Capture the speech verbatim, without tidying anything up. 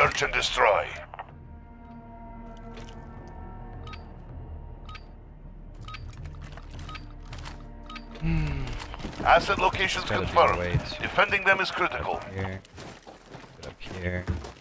Search and destroy. Hmm. Asset locations confirmed. Defending them is critical. Up here. Up here.